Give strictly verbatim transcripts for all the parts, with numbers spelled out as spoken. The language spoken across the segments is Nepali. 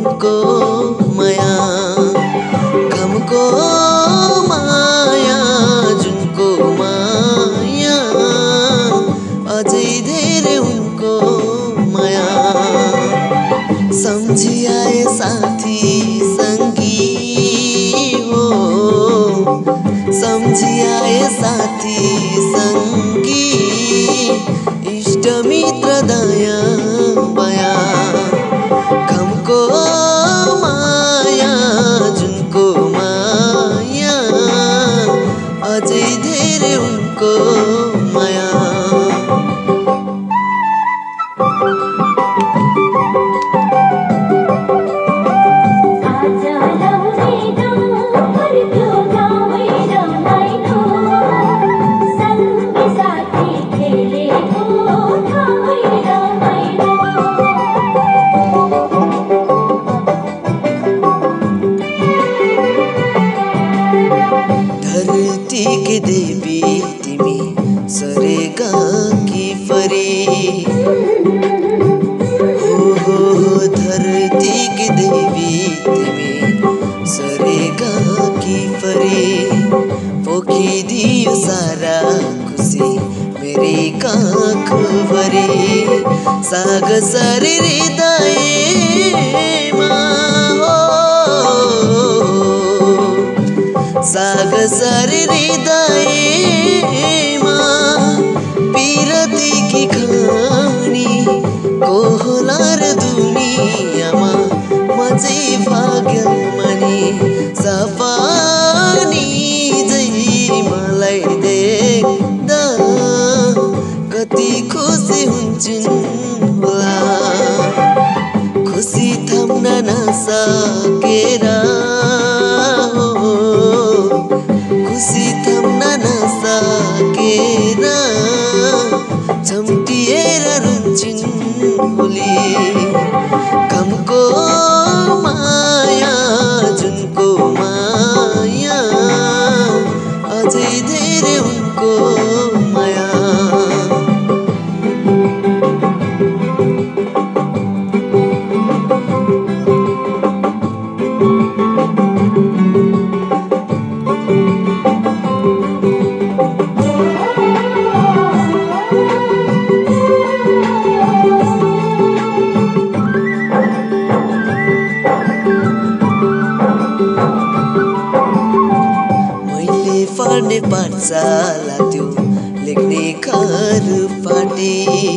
उनको माया, घमको माया जुनको माया, अझै धेरै उनको माया। सम्झिआए साथी सङ्गी हो, सम्झिआए साथी सङ्गी, इष्टमित्र दया माया, घमको माया जुनको माया, अझै धेरै उनको माया। धरती की देवी तिमी सरेगा की परी, हो हो हो धरती की देवी तिमी सरेगा की परी, पोखिदियो सारा खुसी मेरी काख भरी, साग सरी हृदयमा हो, साग सरी हृदयमा, पिरतीकी खानी को होला र दुनियाँमा, म चाहिँ भाग्यमानी सपानी जै मलाई देख्दा कति खुसी हुन्छन् होला, खुसी थम्न नसकेर हो, खुसी थम्न नसकेर झम्टिएर रुन्छन् होली, घमको माया जुनको माया, अझै धेरै उनको माया। पढ्ने पाठशाला त्यो लेख्ने घर पाटी,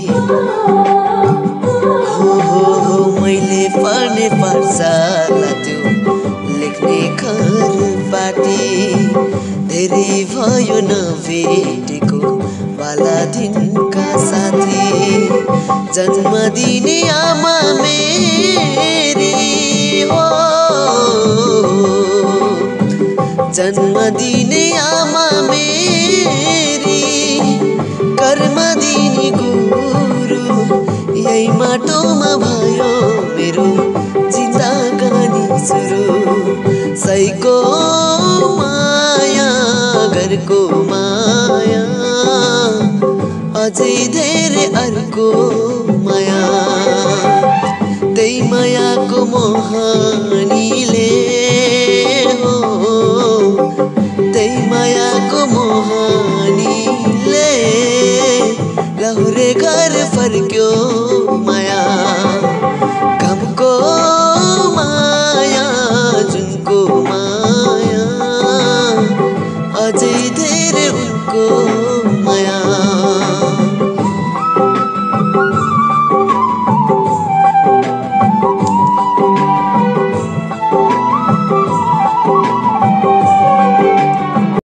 हो हो हो मैले पढ्ने पाठशाला त्यो लेख्ने घर पाटी, धेरै भयो नभेटेको वाला दिनका साथी, जन्म दिने आमा मेरी हो, जन्म दिने आमा मेरी, कर्म दिने गुरु यही माटोमा भयो मेरो जिन्दगानी सुरु, सैको माया घरको माया, अझै धेरै अर्को माया, त्यही मायाको मोहनीले हो, त्यही मायाको मोहनीले लहुरे घर फर्क्यो माया, घमको माया जुनको माया, अझै धेरै उनको माया।